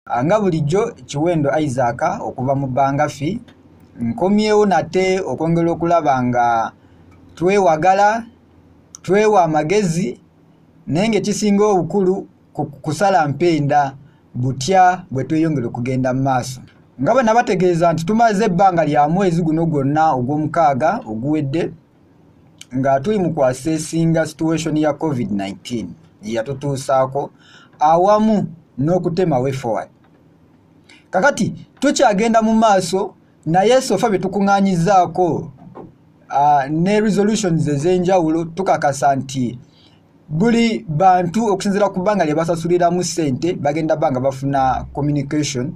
Nga bulijjo Kiwendo Isaac okuva mu Bangafi nkomyewo nate okwongera okulaba nga twewagala twewa amagezi nenge kisinga obukulu kusala mpenda butya bwe tweyongera okugenda mu maaso nga bwe nabategeeza nti tumaze ebbanga lya mwezi guno gwonna ogw'omukaaga oguwedde nga tuli mu kwasesinga situation ya COVID-19 yatutuusaako awamu n'okutema way forward. Kakati tukyagenda mu maaso naye sofa betukuŋŋaanyizaako ne resolutions ez'enjawulo tukakasa nti buli bantu okusinziira ku bbanga lye basasuliramu ssente bagenda banga bafuna communication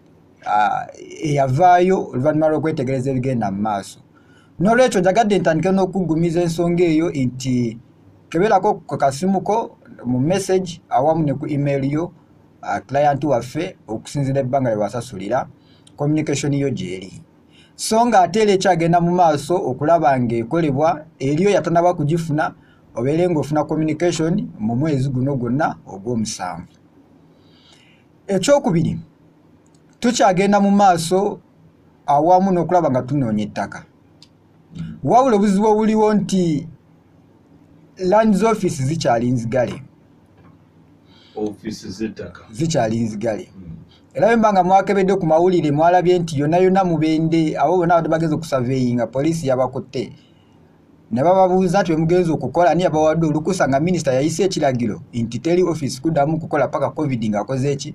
eyavaayo oluvannyuma lw'okwetegereza ebigenda mu maaso. N'olwekyo njagadde ntandike n'okuggumiza ensonga eyo nti keberako ku kasimuko mu message awamu ne ku email yo client waffe okusinziira ebbanga lye wasasulira communication yo gyeri. So nga ate era ekyagenda mu maaso okulaba ng'ekolebwa eriyo yatanaba kugifuna obeere ng'ofuna communication mu mwezi guno gwonna ogw'omusanvu. Ekyokubiri tukyagenda mu maaso awamu n'okulaba nga tunoonya ettaka. Wabula obuzibu obuliwo nti lands office zikyali nzigale. Office z'ettaka zikyali nzigale. Era bemba nga mwakebedde ku mawulire mwalabye nti yonna mubende abo bonna bageze okusurveyinga poliisi yabakutte ne bababuuza nti mugenzo okukola ni abawadde olukusa nga minisita yayise ekiragiro nti teri office kuddamu kukola paka covid ng'akoze eki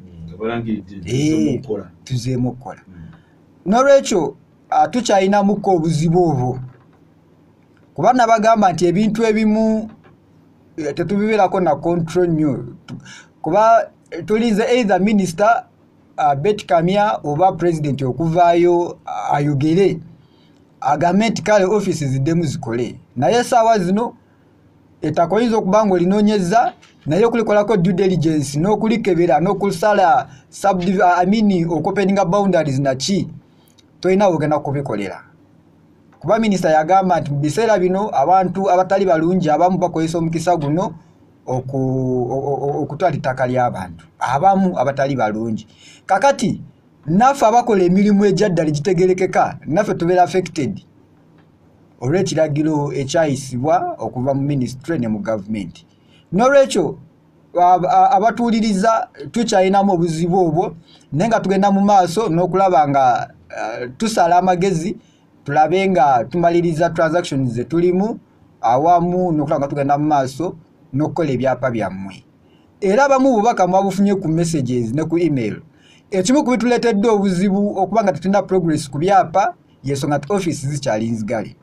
tuzeemu okukola. N'olwekyo tukyalinamuko obuzibu obwo kuba nabagamba nti ebintu ebimu tetubibeerako na control nnyo kuba tulize either minister Betty Kamya oba president okuvaayo ayogere agambe nti kale offices ziddemu zikole naye saawa zino etakoyinza okuba nga olinoonyeza naye okulikolako due diligence n'okulikebera n'okusala okopeninga boundaries naki tolina ogenda kubikolera kuba minisita yagamba nti mu biseera bino abantu abatali balungi abamu bakozesa omukisa guno okutwala ettaka ly'abantu abamu abatali balungi. Kakati naffe abakola emirimu ejyaddala gitegerekeka naffe tubeera affected olw'ekiragiro ekyayisibwa okuva mu ministry ne mu gavumenti. N'olwekyo abatuuliriza tukyalinamu obuzibu obwo naye nga tugenda mu maaso n'okulaba nga tusala amagezi tulabe nga tumaliriza transactions ze tulimu awamu n'okulaba nga tugenda mu maaso n'okukola ebyapa byammwe. Era abamu bubaka mwabufunye ku messages ne ku email. Ekimu ku bituleetedde obuzibu okuba nga tetulina progress ku byapa yensonga nti office zikyali nzigale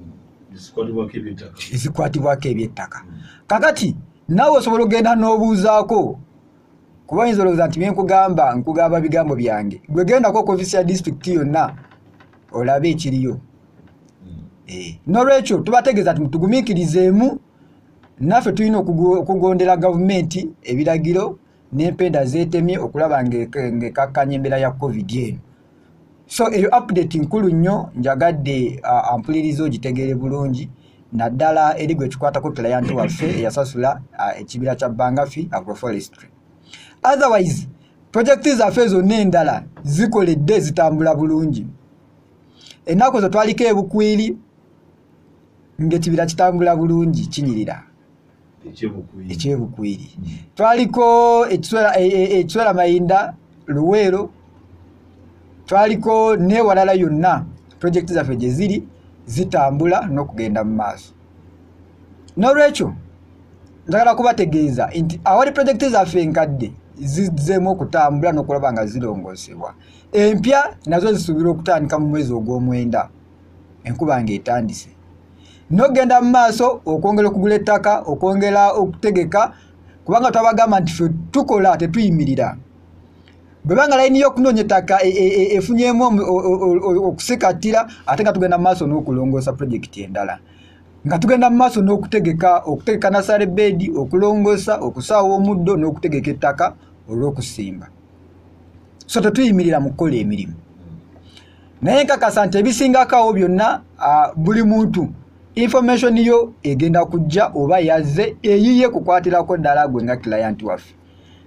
ezikwatibwako eby'ettaka. Kakati naawe osobola ogenda n'obuuzaako kuba oyinza olowooza nti nkugamba bigambo byange gwe gendako ku office ya district yonna olabe ekiriyo. N'olwekyo tubategeeza nti mutugumiikirizeemu naffe tulina okugondera gavumenti ebiragiro n'empenda zeetemye okulaba ng'ekakkanya embeera ya covid eno. So eyo update nkulu nnyo njagadde ampuliriza ogitegeere bulungi naddala eri gwe kikwatako client waffe eyasasula ekibira kya Bangafi agroforestry. Otherwise project zaffe zonna endala zikoledde zitambula bulungi. Ennaku zo twaliko ebukwiri ng'ekibira kitambula bulungi kinyirira ekyebukwiri. Twaliko ekiswera mayinda Luweero twaliko n'ewalala yonna project zaffe gye ziri zitambula n'okugenda mu maaso. N'olwekyo njagala kubategeeza nti awali project zaffe enkadde zizzeemu okutambula n'okulaba nga zirongoosebwa. Empya nazo zisuubira okutandika mu mwezi ogw'omwenda enkuba ng'etandise. N'ogenda mu maaso okwongera okugula ettaka okwongera okutegeka kubanga twabagamba nti ffe tukola tetuyimirira. Bwe banga layini y'okunoonya ettaka efunyemu okusikattira ate nga tugenda mu maaso n'okulongoosa projekiti endala nga tugenda mu maaso n'okutegeka nasale bedi okulongoosa okusaawa omuddo n'okutegeka ettaka olw'okusimba. So tetuyimirira mu kukola emirimu naye nkakasa nti ebisingakawo byonna buli muntu information yo egenda kujja oba yazze eyiye kukwatirako ddala gwe nga client waffe.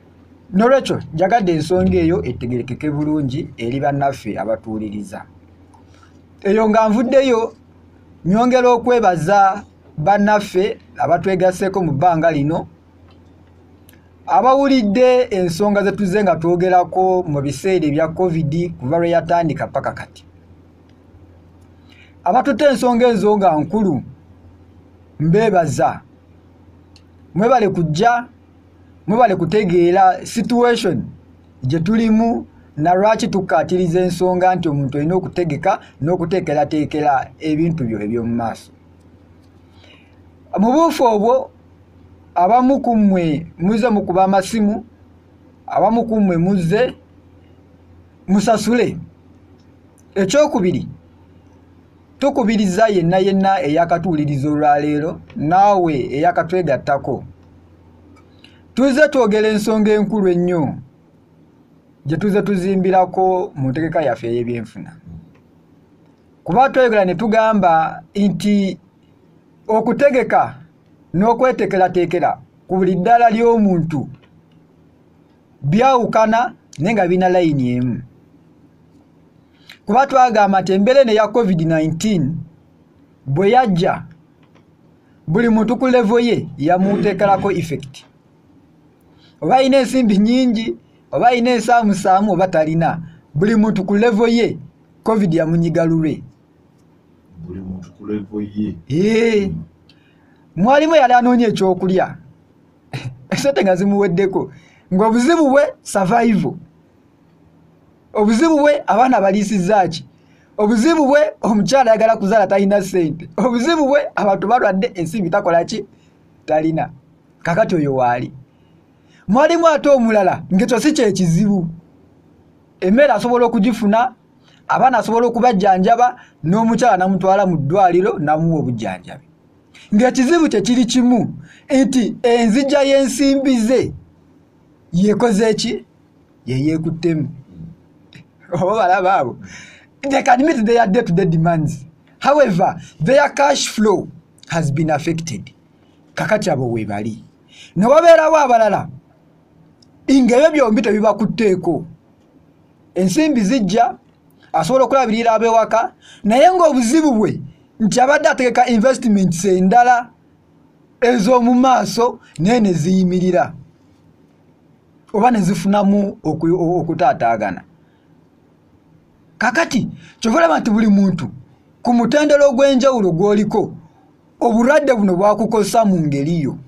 Nolwekyo jagadde ensonga eyo etegerekeke bulungi eri bannaffe abatuuliriza. Eyo nga nvuddeyo nyongera okwebaza bannaffe abatwegasseeko mu bbanga lino abawulidde ensonga ze tuzze nga twogerako mu biseera ebya COVID kuva lwe yatandika paka kati. Abatutte ensonga ezo nga nkulu mbeebaza. Mwebale kujja, mwebale kutegeera situation gye tulimu na lwaki tukkaatiriza ensonga nti omuntu olina okutegeka n'okuteekerateekera ebintu byo eby'omu maaso. Mu buufu obwo abamu ku mmwe muzze mukuba amasimu, abamu ku mmwe muzze musasule. Ekyokubiri, tukubiriza yenna yenna eyakatuuliriza olwaleero naawe eyakatwegattako. Tuzze twogera ensonga enkulu ennyo gye tuzze tuzimbirako mu ntegeka yaffe ey'ebyenfuna. Kuba twegera ne tugamba nti okutegeka n'okweteekerateekera ku buli ddala ly'omuntu byawukana naye nga bina layini emu. Kuba twagamba nti embeera eno eya COVID-19 bwe yajja buli muntu ku levo ye yamuteekerako effect. Oba alina ensimbi nnyingi, oba alina ensaamusaamu oba talina, buli muntu ku levo ye COVID yamunyiga lulwe. Buli muntu ku levo ye. Mwalimu yali anoonya ekyokulya esente nga zimuweddeko ng'obuzibu bwe survival, obuzibu bwe abaana baliisizza ki, obuzibu bwe omukyala ayagala kuzaala talina ssente, obuzibu bwe abantu balwadde ensimbi takola ki, talina. Kakati oyo waali mwalimu ate omulala ng'ekyo si kyekizibu. Emmere asobola okugifuna, abaana asobola okubajjanjaba, n'omukyala namutwala mu ddwaliro namuwa obujjanjabi. Ng'ekizibu kye kiri kimu nti enzija y'ensimbi ze yekoze ki, yeyeekuttemu. Oba balaba abo. They can meet their day-to-day demands. However, their cash flow has been affected. Kakati abo weebali. Ne wabeerawo abalala ng'ebyo byombi tebibakutteeko. Ensimbi zijja, asobola okulabirira ab'ewaka, naye ng'obuzibu bwe nti abadde ategeka investments endala ez'omu maaso naye ne ziyimirira oba ne zifunamu okutaataagana. Kakati kyova olaba nti buli muntu ku mutendera ogw'enjawulo gw'oliko obulwadde buno bwakukosa mu ngeri yo.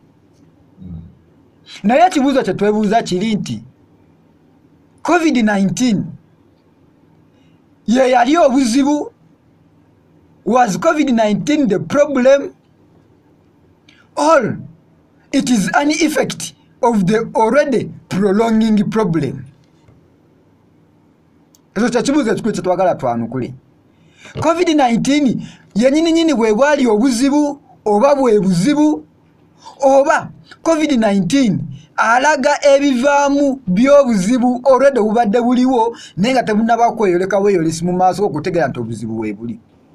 Naye ekibuuzo kye twebuuza kiri nti COVID-19 ye yali obuzibu? Was COVID-19 the problem? Or it is an effect of the already prolonging problem? Ezo kyekibuuzo ekikulu kye twagala twanukule. COVID-19 yennyini bwe bwali obuzibu oba bwe buzibu, oba COVID-19 alaga ebivaamu by'obuzibu already obubadde buliwo naye nga tebunnaba kweyoleka bweyolesi mu maaso okutegeera nti obuzibu bwe buli.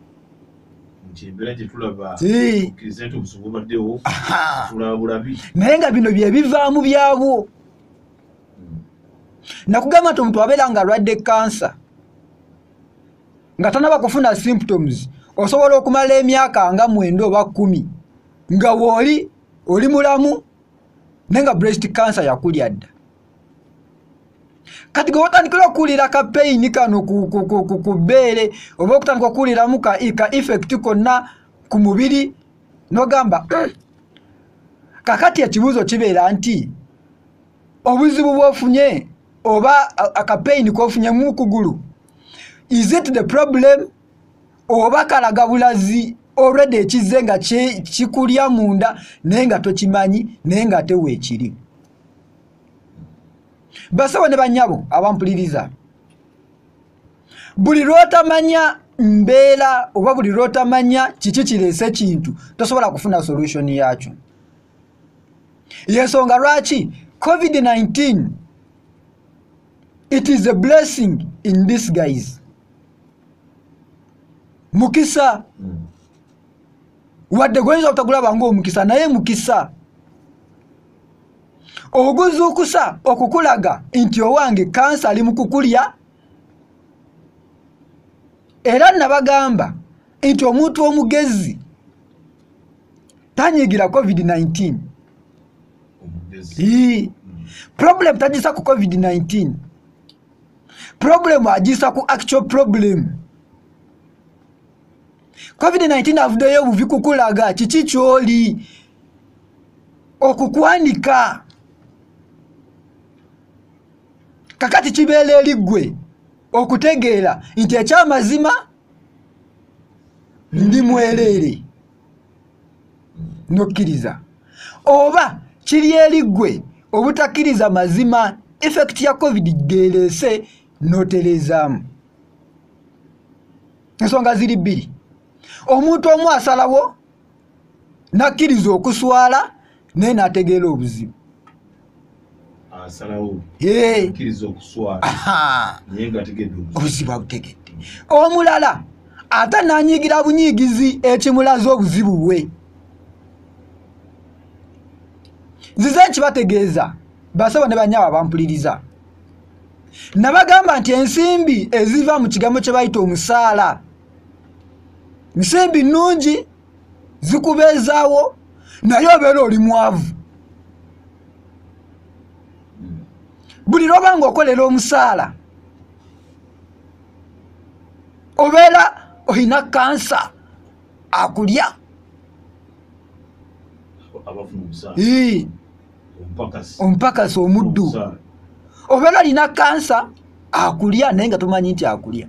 Naye nga bino bye bivaamu byabwo. Nakugamba nti omuntu abeera nga alwadde kansa nga tanaba kufuna symptoms, osobola okumala emyaka nga 9 oba 10 nga wooli oli mulamu naye nga breast cancer yakulya dda. Kati gwe watandikira okuwulira ka pain kano ku bbeere oba okutandika okuwuliramu ka effect konna ku mubiri n'ogamba kakati ekibuuzo kibeera nti obuzibu bw'ofunye oba akapain k'ofunye mu kugulu, is it the problem oba kalaga bulazi already ekizze nga kikulya munda naye nga tokimanyi naye nga ate weekiri? Basawo ne bannyabo abampuliriza, buli lw'otamanya mbeera oba buli lw'otamanya kiki kireese kintu tosobola kufuna solution yakyo. Yensonga lwaki COVID-19 it is a blessing in disguise. Mukisa wadde gwoyinza obutagulaba ng'omukisa naye mukisa. oguzuukusa okukulaga nti owange kansa ali mu kukulya. Era nabagamba nti omuntu omugezi tanyigira COVID-19. Problem tajisa ku COVID-19. Problem ajisa ku actual problem. COVID-19 avudeyo obuvi kukulaga kiki kyoli okukwanika. Kakati kibeera erigwe okutegeera nti ekyamazima ndi mwerere nokkiriza, oba kiri erigwe obutakkiriza mazima effect ya COVID gerese noterezaamu. Ensonga ziri bbiri. Omuntu omu asalawo nakkiriza okuswala naye n'ategeera obuzibu. Asalawo Hey. akkiriza okuswala naye ng'ategedde obuzibu abutegedde. Omulala ate n'anyigira bunyigizi ekimulaza obuzibu bwe. Nzize nkibategeeza basaba ne banyawa bampuliriza. Nabagamba nti ensimbi eziva mu kigambo kye bayita omusaala, nsimbi nnungi zikubeezaawo naye obeera oli mwavu. Buli lwoba ng'okolera omusaala obeera olina kansa akulya. abafuna omusaala Ompakasi omuddu obeera olina kansa akulya naye nga tomanyi nti akulya.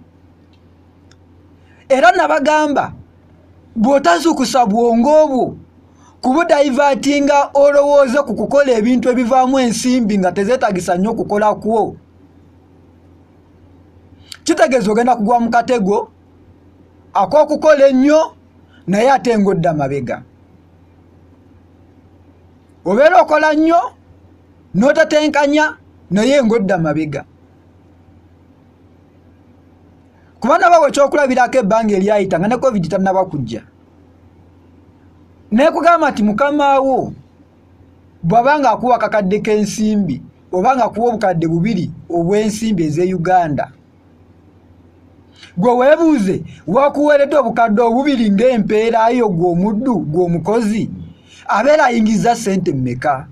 Era nabagamba bw'otazuukusa bwongo obwo kubudaivatinga olowooze ku kukola ebintu ebivaamu ensimbi nga tezeetagisa nnyo okukola kwo, kitegeeza ogenda kugwa mu katego ak'okukola ennyo naye ate ng'odda mabega. Obeera okola nnyo n'otatenkanya naye ng'odda mabega. Kuba nabawe ekyokulabirako ebbanga eryayita nga ne COVID tannaba kujja. Naye kugamba nti mukama wo bw'abanga akuwa akakadde k'ensimbi oba nga akuwa obukadde bubiri obw'ensimbi ez'e Uganda, gwe weebuuze wakuweeredde obukadde obubiri ng'empeera yo gw'omuddu gw'omukozi abeera ayingiza ssente mmeka?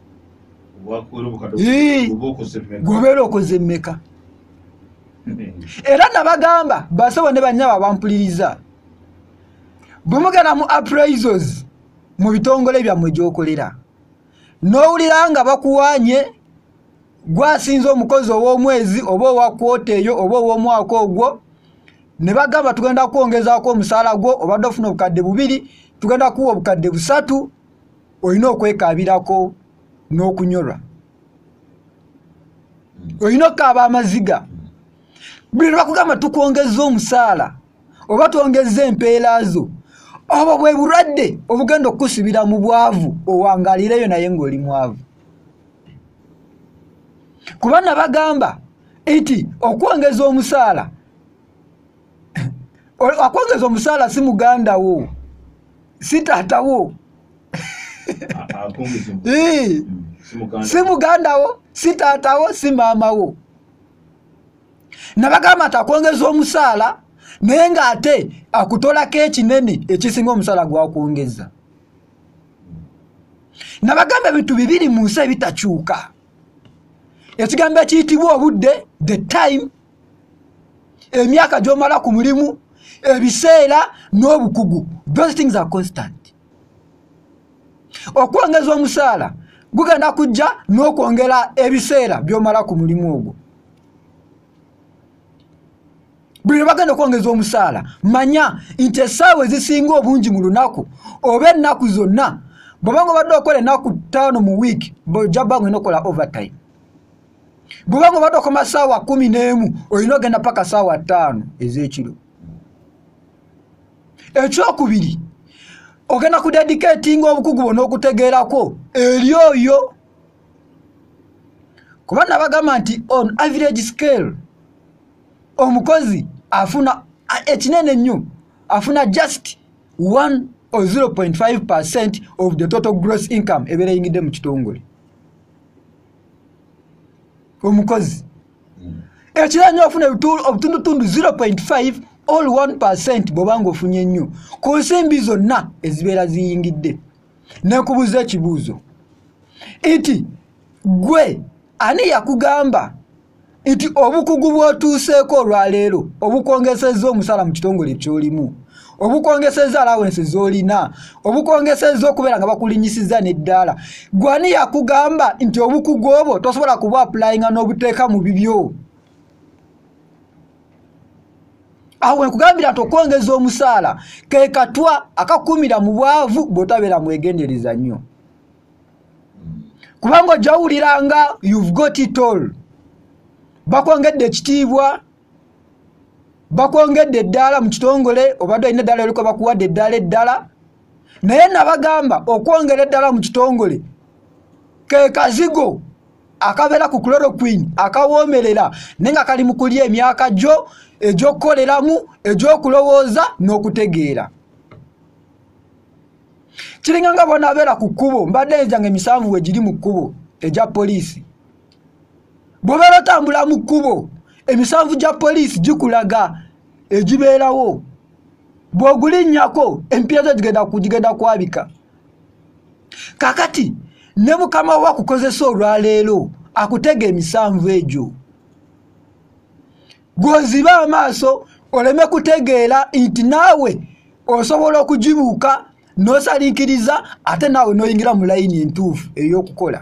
Gwobeera okoze mmeka? Era nabagamba basabo ne banyaba bampuliriza, bwe mugenda mu appraisals mu bitongole byammwe gy'okolera n'owulira nga bakuwaanye gwasinze omukozi ow'omwezi oba owa kwota eyo oba ow'omwaka ogwo, ne bagamba tugenda kwongezaako omusaala gwo, obadde ofuna obukadde bubiri tugenda kuwa obukadde busatu, olina okwekaabirako n'okunyolwa, olina okukaaba amaziga. Buli bakugamba tukwongeza omusaala oba twongeza empeera zo, obwo bwe bulwadde obugenda okukusibira mu bwavu owangaalireyo naye ng'oli mwavu. Kuba nabagamba nti okwongeza omusaala akwongeza omusaala si muganda wo si taata wo si muganda wo si taata wo si maama wo. Nabagamba nti akwongeza omusaala naye ng'ate akutolako ekinene ekisinga omusaala gwakwongeza. Nabagamba ebintu bibiri mu nsi ebitakyuka. Ekigambo ekiyitibwa obudde, the time, emyaka gy'omala ku mulimu, ebiseera n'obukugu, those things are constant. Okwongeza omusaala gugenda kujja n'okwongera ebiseera by'omala ku mulimu ogwo. Buli bagenda okwongeza omusaala manya nti essaawa ezisinga obungi mu lunaku oba ennaku zonna bw'obanga obadde okola ennaku 5 mu wiiki bw'ojja bbanga olina okola overtime. Bw'obanga obadde okoma ssaawa 11 olina ogenda paka ssaawa 5 ez'ekiro. Ekyokubiri ogenda kudedicatinga obukugu bwonna okutegeerako eri oyo. Kuba nabagamba nti on average scale omukozi afuna ekinene nnyo, afuna just 1 or 0.5% of the total gross income ebeera eyingidde mu kitongole. omukozi ekiranyo ofuna obutundutundu 0.5 all 1% bwobanga ofunye nnyo ku nsimbi zonna ezibeera ziyingidde. Nekubuuza ekibuuzo nti gwe ani yakugamba nti obukugu bw'otuuseeko olwaleero obukwongesezza omusala mu kitongole ky'olimu, obukwongesezza allowance z'olina, obukwongesezza okubeera nga bakulinyisizza n'eddaala, gwe ani yakugamba nti obukugu obwo tosobola kuba applyinga n'obuteeka mu bibyo? Awo nkugambira nti okwongeza omusaala ke katwa akakumira mu bwavu bw'otabeera mwegendereza nnyo. Kubanga ojawuliranga you've got it all. Bakwongedde ekitiibwa, bakwongedde eddaala mu kitongole, obadde olina eddaala oliko bakuwadde eddala, naye nabagamba okwongera eddaala mu kitongole ke kazigo akabeera ku chloroquine akawoomerera naye nga kali mu kulya emyaka gyo egy'okukoleramu, egy'okulowooza n'okutegeera. Kiringa nga bonaabeera ku kkubo, mbadde enzanga emisanvu we giri mu kkubo egya poliisi. Bw'obeera otambula mu kkubo, emisanvu gya poliisi gikulaga egibeerawo. Bw'ogulinnyako empya zo gigenda kwabika. Kakati ne mukama wo akukozesa olwaleero akutega emisanvu egyo. Gw'oziba amaaso oleme kutegeera nti naawe osobola okugibuuka n'osaliikiriza ate naawe n'oyingira mu layini entuufu ey'okukola.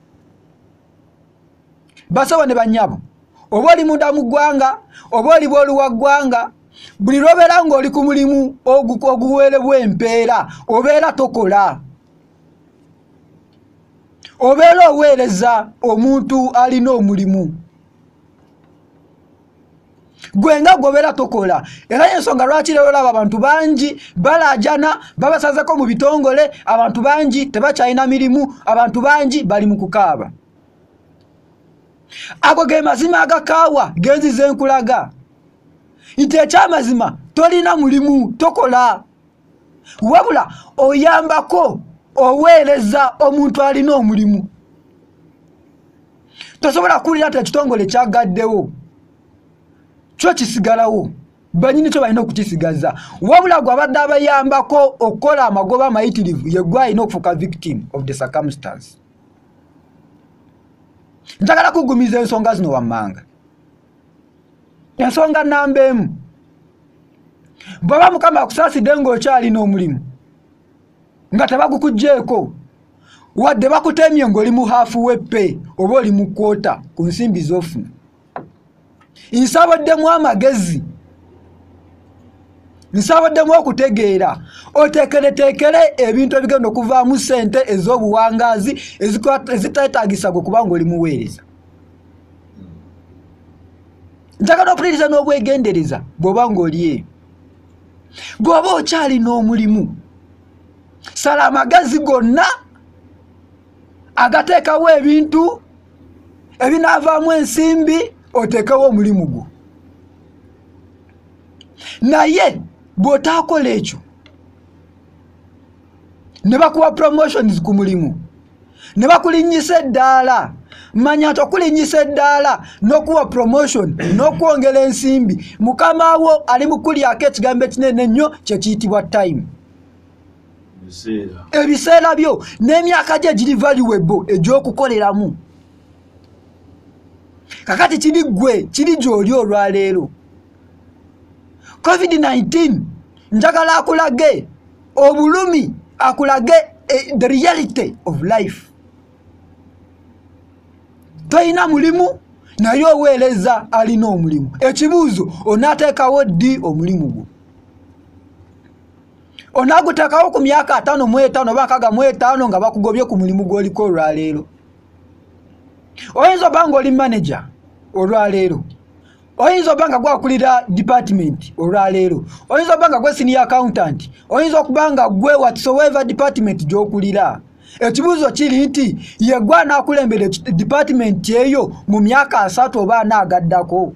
Basawo ne bannyabo, oba oli munda mu ggwanga, oba oli bw'oluwa ggwanga, buli lw'obeera ng'oli ku mulimu oguweerebwa empeera, obeera tokola. Obeera oweereza omuntu alina omulimu. Gwe nga gobeera tokola. Era y'ensonga lwaki leero olaba abantu bangi balaajana, babasazeko mu bitongole, abantu bangi tebakyalina mirimu, abantu bangi bali mu kukaaba. Ago ge mazima agakaawa genzize nkulaga nti ekyamazima tolina mulimu tokola, wabula oyambako oweereza omuntu alina omulimu. Tosobola kuwulira nti ekitongole kyagaddewo kyo kisigalawo, banyini kyo balina okukisigaza, wabula gwe abadde abayambako okukola amagoba amayitirivu ye gwe alina okufuuka victim of the circumstance. Njagala kugumiza ensonga zino wammanga. Ensonga namba emu, bw'aba Mukama akusaasidde ng'okyalina omulimu nga tebagukuggyeko wadde bakutemye ng'oli mu haafu w'eppe oba oli mu kwota ku nsimbi z'ofuna, nsaboddemu amagezi, nsaboddemu okutegeera oteekereteekere ebintu ebigenda okuvaamu ssente ez'obuwangaazi eziteetaagisa gwe kubanga oli muweereza. Njagala okupuliriza n'obwegendereza bw'oba ng'oli eyo. Bw'oba okyalina omulimu, sala amagezi gonna agateekawo ebintu ebinaavaamu ensimbi oteekewo omulimu gwo. Naye bw'otaakola ekyo ne bakuwa promotions ku mulimu, ne bakulinnyisa eddaala, manya nti okulinnyisa eddaala n'okuwa promotion n'okwongera ensimbi, mukama wo ali mu kulyako ekigambo ekinene ennyo kye kiyitibwa time. Ebiseera byo n'emyaka gye giri valuable egy'okukoleramu. Kakati kiri gwe, kiri gy'oli olwaleero. COVID-19 njagala akulage obulumi, akulage the reality of life. Toyina mulimu naye oweereza alina omulimu. Ekibuuzo, onaateekawo ddi omulimu gwo? Onaaguteekawo ku myaka 5 mu 5 oba 6 mu 5 nga bakugobye ku mulimu gw'oliko olwaleero? Oyinza oba ng'oli manager olwaleero, oyinza oba nga gwakulira department olwaleero, oyinza oba nga gwe senior accountant, oyinza okuba nga gwe whatsoever department gy'okulira. Ekibuuzo kiri nti ye gwe anaakulembera department eyo mu myaka 3 oba 4 agaddako.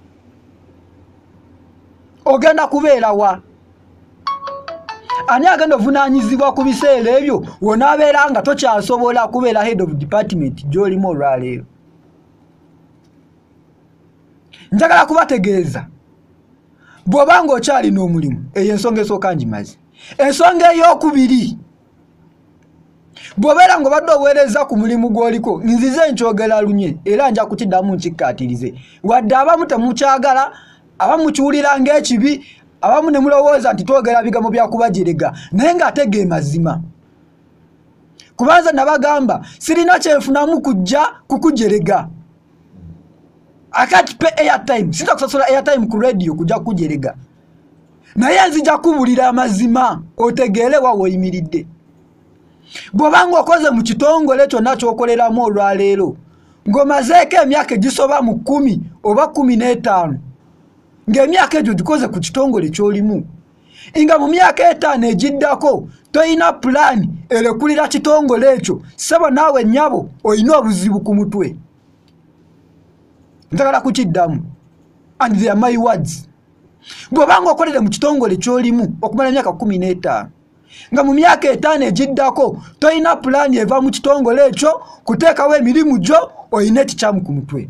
Ogenda kubeera wa? Ani agenda ovunaanyizibwa ku biseera ebyo wonaabeera nga tokyasobola kubeera head of department gy'olimu olwaleero? njagala kubategeeza bw'obanga okyalina omulimu eyo ensonga esooka ngimaze. Ensonga ey'okubiri bw'obeera ng'obadde oweereza ku mulimu gw'oliko nzize nkyogera lunye era nja kukiddamu nkikkaatirize wadde abamu temukyagala abamu mukiwulira ng'ekibi abamu ne mulowooza nti twogera bigambo bya kubajerega naye ng'ate ge mazima. Kubanza nabagamba sirina kyenfunamu kujja kukujerega. I can't pay airtime. Sinta kusasula airtime ku radio kujja kujerega. Naye nzija kubulira amazima otegeere wa woyimiridde. Bw'obanga okoze mu kitongole kyonna ky'okoleramu olwaleero ng'omazeeko emyaka egisoba mu 10 oba 15 ng'emyaka egyo gikoze ku kitongole ky'olimu nga mu myaka 5 egiddako toyina pulaani erekulira kitongole ekyo sebo naawe nnyabo oyina obuzibu ku mutwe. Njagala kukiddamu and they are my words. Bw'obanga okolere mu kitongole ky'olimu okumala emyaka 15 nga mu myaka 5 egiddako toyina pulaani eva mu kitongole ekyo kuteekawo emirimu gyo oyina ekikyamu ku mutwe.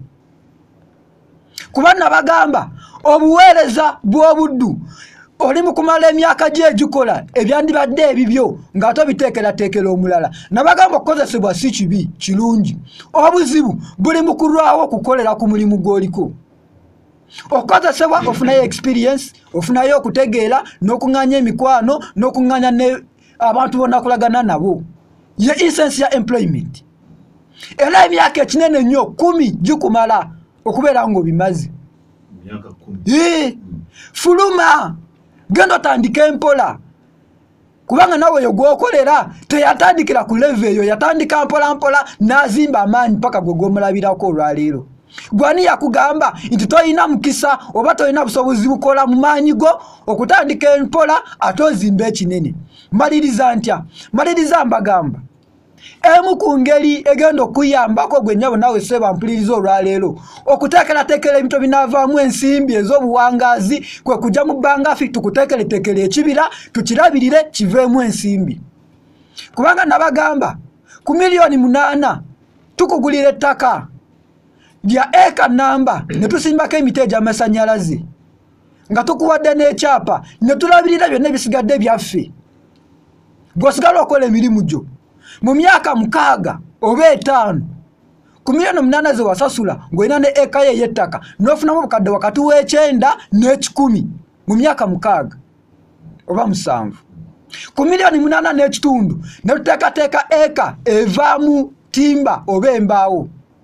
Kuba nabagamba obuweereza bw'obuddu oli mu kumala emyaka gye egikola ebyandibadde ebibyo nga tobiteekerateekera omulala. Nabagamba okukozesebwa si kibi kirungi. Obuzibu buli mu kulwawo okukolera ku mulimu gw'oliko. Okukozesebwa ofunayo experience ofunayo okutegeera n'okuŋŋanya emikwano n'okuŋŋanya ne abantu bonna kulagana nabo ye essence ya employment. Era emyaka ekinene nnyo 10 gikumala okubeera ng'obimaze. Myaka 10. Fuluma genda otandika empola kubanga nawe yo gwokolera teyatandikira ku level eyo yatandika mpola n'azimba amaanyi paka gwe gw'omulabirako olwaleero. Gwani yakugamba nti toyina mukisa oba toyina busobozi bukola mu maanyi go okutandika empola ate ozimba ekinene. Maliriza ntya? Maliriza mbagamba emu ku ngeri egenda okuyambako gwe nnyabo nawe seba mpuliriza olwaleero okuteekerateekera ebintu binaavaamu ensimbi ez'obuwangaazi kwe kujja mu Bangafi tukuteekereteekera ekibira tukirabirire kiveemu ensimbi. Kubanga nabagamba ku milioni 8 tukugulira ettaka lya eka namba ne tusimbako emiti egy'amasannyalaze nga tukuwadde n'ekyapa ne tulabirira byonna ebisigadde byaffe. Bw'osigala okola emirimu gyo mu myaka 6 oba 5 ku milioni 8 ze wasasula ng'olina ne eka ye y'ettaka n'ofunamu obukadde wakati w'e9 n'e10 mu myaka 6 oba 7 ku milioni 8 n'ekitundu ne tuteekateeka eka evaamu timba oba embaawo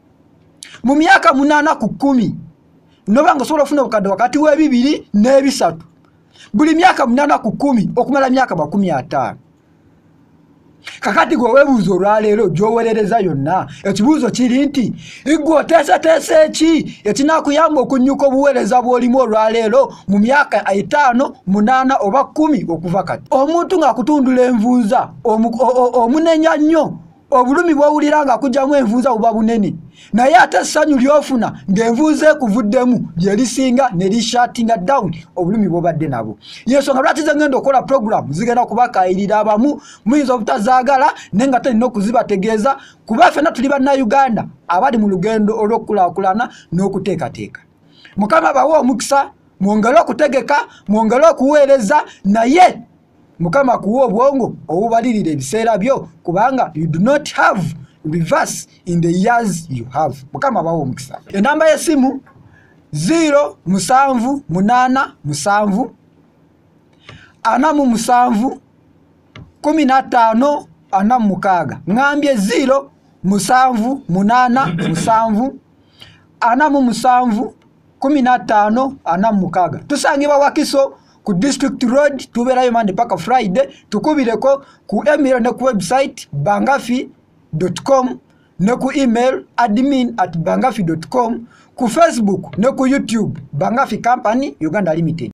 mu myaka 8 ku 10 noba ng'osobola ofuna obukadde wakati w'e2 n'e3 buli myaka 8 ku 10 okumala myaka 50. Kakati gwe weebuuza olwaleero gy'oweerereza yonna ekibuuzo kiri nti igwe oteeseteese eki ekinakuyamba okunnyuka obuweereza bw'olimu olwaleero mu myaka 5, 8 oba 10 okuva kati. Omuntu ng'akutundula envunza omunenya nnyo obulumi bw'owulira ng'akugyamu envunza buba bunene naye ate essanyu ly'ofuna ng'envunza ekuvuddemu lye lisinga ne lishatinga down obulumi bw'obadde nabo. Yensonga lwaki ze ngenda okukola program zigenda kubakaayirira abamu muyinza obutazaagala naye nga talina okuzibategeeza kuba ffenna tuli bannayuganda abali mu lugendo olw'okukulaakulana n'okuteekateeka. Mukama bawe omukisa mwongere okutegeka mwongere okuweereza naye Mukama kuwa obwongo obubalirira ebiseera byo kubanga you do not have reverse in the years you have. Mukama bawo omukisa. Enamba y'essimu 078 7 15 46. Ngambye 078 7 15 46. Tusangibwa Wakiso ku District Road tubeerayo Monday paka Friday. Tukubireko ku email ne ku website bangafi.com ne ku email admin@bangafi.com ku Facebook ne ku YouTube Bangafi Company Uganda Limited.